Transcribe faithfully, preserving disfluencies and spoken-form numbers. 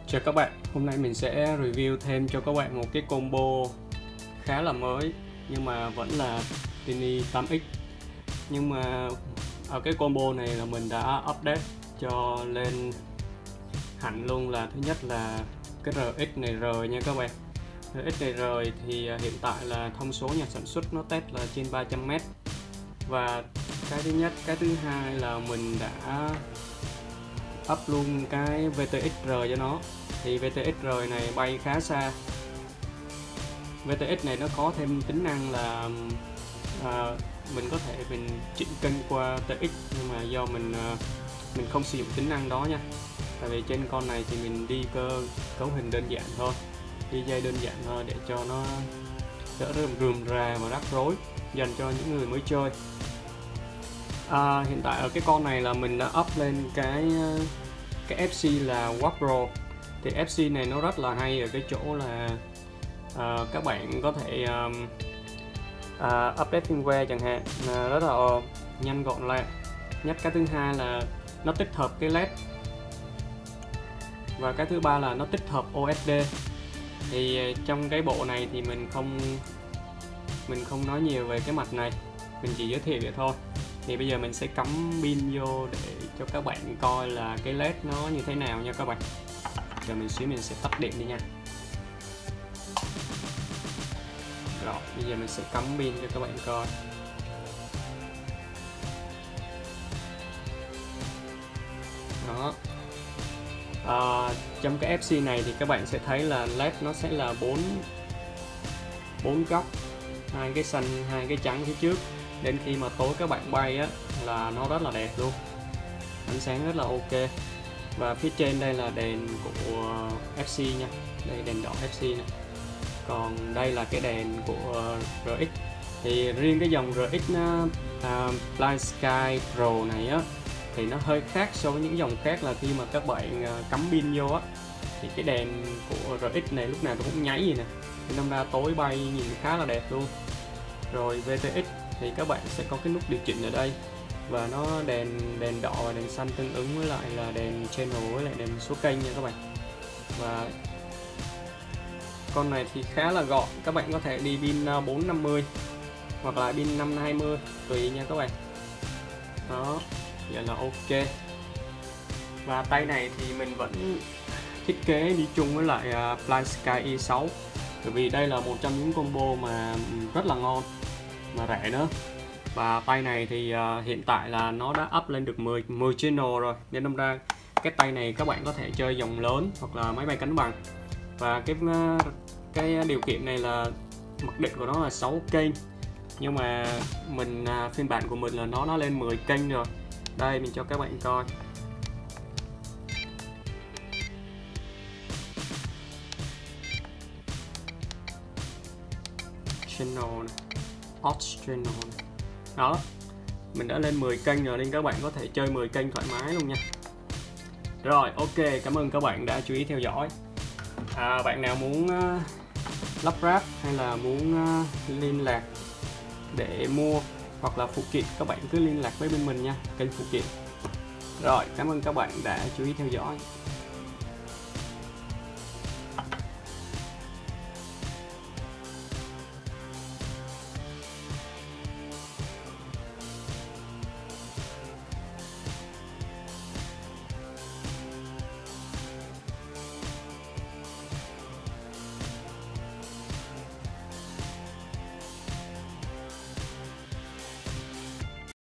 Chào các bạn, hôm nay mình sẽ review thêm cho các bạn một cái combo khá là mới nhưng mà vẫn là Tiny tám x. Nhưng mà ở cái combo này là mình đã update cho lên hẳn luôn, là thứ nhất là cái rờ ích này R nha các bạn. rờ ích này R thì hiện tại là thông số nhà sản xuất nó test là trên ba trăm mét. Và cái thứ nhất, cái thứ hai là mình đã up luôn cái vê tê ích R cho nó. Thì vê tê ích R này bay khá xa. vê tê ích này nó có thêm tính năng là à, mình có thể mình chỉnh kênh qua tê ích, nhưng mà do mình à, mình không sử dụng tính năng đó nha. Tại vì trên con này thì mình đi cơ cấu hình đơn giản thôi, đi dây đơn giản thôi để cho nó đỡ rườm rườm rà và rắc rối dành cho những người mới chơi. À, hiện tại ở cái con này là mình đã up lên cái cái ép xê là Quattro. Thì ép xê này nó rất là hay ở cái chỗ là uh, các bạn có thể um, uh, update firmware chẳng hạn, uh, rất là uh, nhanh gọn lẹ nhất. Cái thứ hai là nó tích hợp cái led, và cái thứ ba là nó tích hợp ô ét đê. Thì uh, trong cái bộ này thì mình không mình không nói nhiều về cái mặt này, mình chỉ giới thiệu vậy thôi. Thì bây giờ mình sẽ cắm pin vô để cho các bạn coi là cái led nó như thế nào nha các bạn. Giờ mình xíu mình sẽ tắt điện đi nha. Rồi bây giờ mình sẽ cắm pin cho các bạn coi. Đó. À, trong cái ép xê này thì các bạn sẽ thấy là led nó sẽ là bốn bốn góc, hai cái xanh hai cái trắng phía trước. Đến khi mà tối các bạn bay á là nó rất là đẹp luôn, ánh sáng rất là ok. Và phía trên đây là đèn của ép xê nha, đây đèn đỏ ép xê này. Còn đây là cái đèn của rờ ích. Thì riêng cái dòng rờ ích uh, Blind Sky Pro này á thì nó hơi khác so với những dòng khác, là khi mà các bạn uh, cắm pin vô á thì cái đèn của rờ ích này lúc nào nó cũng nháy gì nè, thì năm ra tối bay nhìn khá là đẹp luôn. Rồi vê tê ích thì các bạn sẽ có cái nút điều chỉnh ở đây, và nó đèn đèn đỏ và đèn xanh tương ứng với lại là đèn channel với lại đèn số kênh nha các bạn. Và con này thì khá là gọn, các bạn có thể đi pin bốn năm mươi hoặc là pin năm hai mươi tùy nha các bạn. Đó, vậy là ok. Và tay này thì mình vẫn thiết kế đi chung với lại Blind Sky i sáu, bởi vì đây là một trong những combo mà rất là ngon mà rẻ nữa. Và tay này thì uh, hiện tại là nó đã up lên được mười, mười channel rồi, nên đâm ra cái tay này các bạn có thể chơi dòng lớn hoặc là máy bay cánh bằng. Và cái uh, cái điều kiện này là mặc định của nó là sáu kênh, nhưng mà mình uh, phiên bản của mình là nó nó lên mười kênh rồi. Đây mình cho các bạn coi. Channel này, hot channel này. Đó, mình đã lên mười kênh rồi nên các bạn có thể chơi mười kênh thoải mái luôn nha. Rồi ok, cảm ơn các bạn đã chú ý theo dõi. À, bạn nào muốn uh, lắp ráp hay là muốn uh, liên lạc để mua hoặc là phụ kiện, các bạn cứ liên lạc với bên mình nha, kênh phụ kiện. Rồi, cảm ơn các bạn đã chú ý theo dõi.